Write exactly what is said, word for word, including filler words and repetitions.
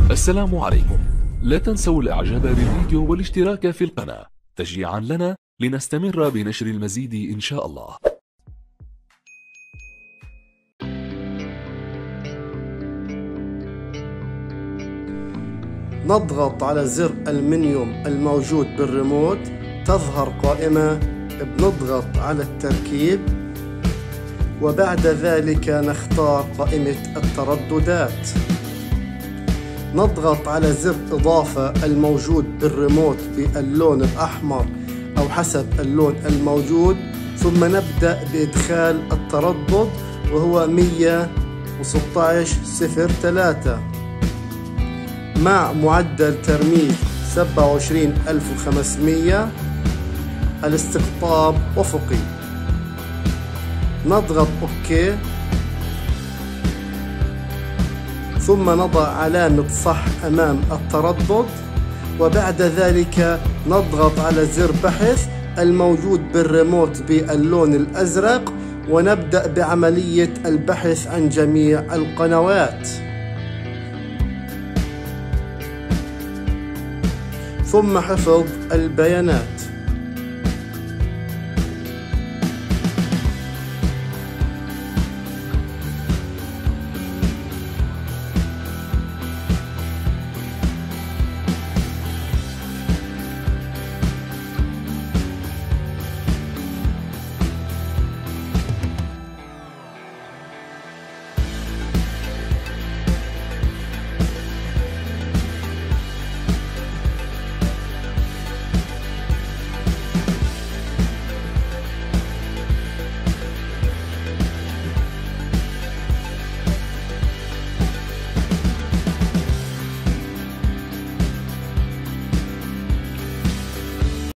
السلام عليكم. لا تنسوا الاعجاب بالفيديو والاشتراك في القناة تشجيعا لنا لنستمر بنشر المزيد ان شاء الله. نضغط على زر المنيوم الموجود بالريموت، تظهر قائمة، بنضغط على التركيب وبعد ذلك نختار قائمة الترددات. نضغط على زر إضافة الموجود بالريموت باللون الأحمر أو حسب اللون الموجود، ثم نبدأ بإدخال التردد وهو مية وستة عشر صفر ثلاثة مع معدل ترميز سبعة وعشرين ألف وخمسمية، الاستقطاب أفقي. نضغط أوكي ثم نضع علامة صح أمام التردد، وبعد ذلك نضغط على زر بحث الموجود بالريموت باللون الأزرق ونبدأ بعملية البحث عن جميع القنوات، ثم حفظ البيانات.